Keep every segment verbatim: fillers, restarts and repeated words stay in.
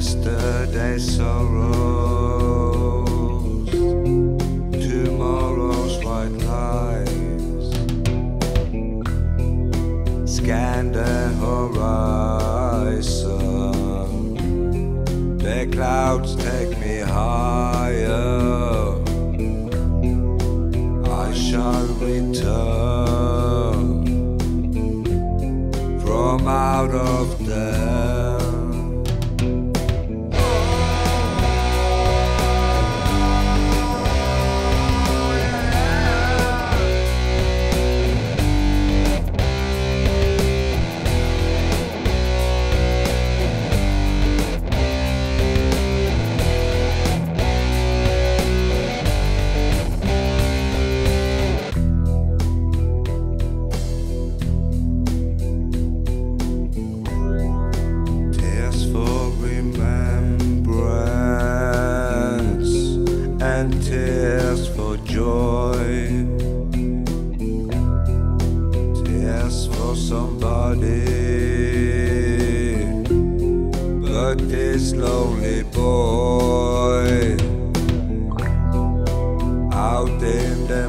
Yesterday's sorrows, tomorrow's white lies. Scan the horizon, the clouds take me higher. I shall return from out of there. And tears for joy, tears for somebody, but this lonely boy out in the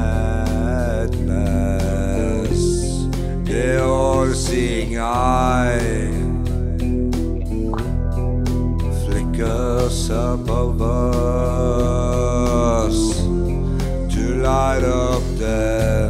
madness, the all-seeing eye flickers above us to light up there.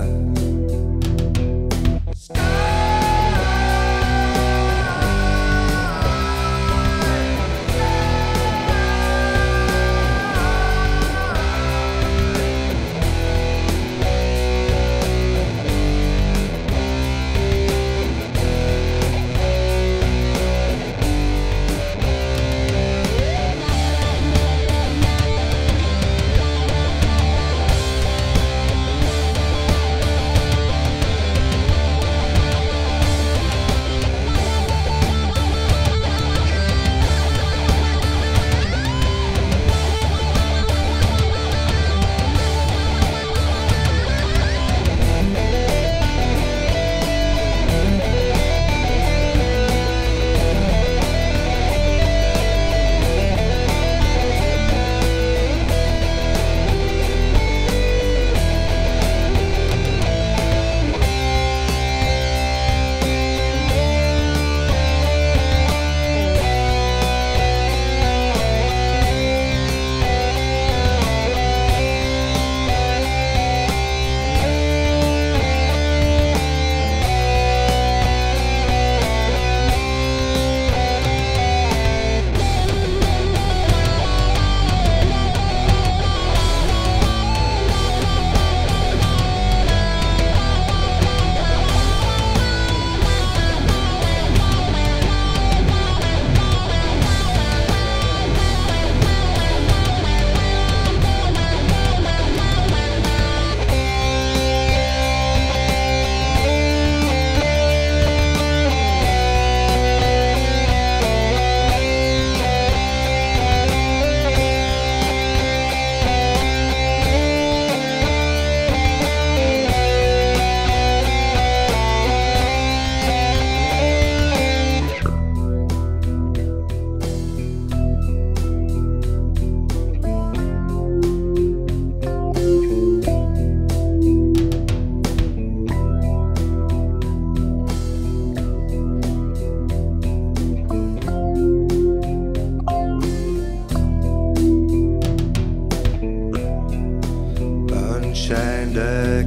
Shine the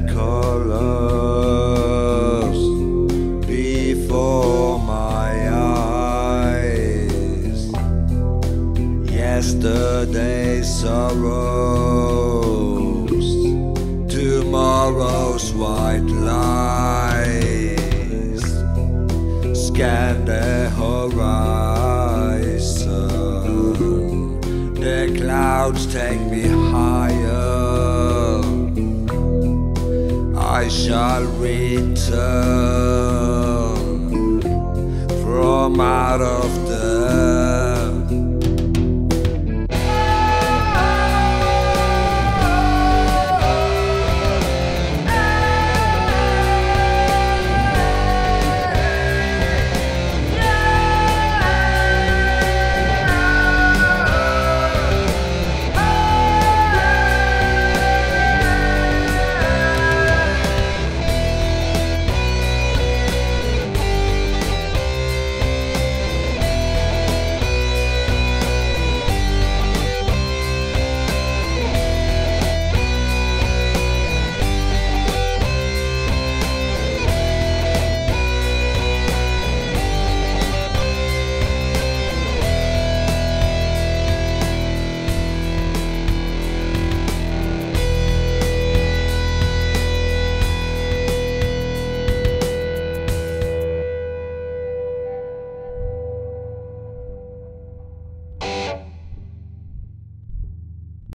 colors before my eyes. Yesterday's sorrows, tomorrow's white lies. Scan the horizon, the clouds take me higher. I shall return from out of the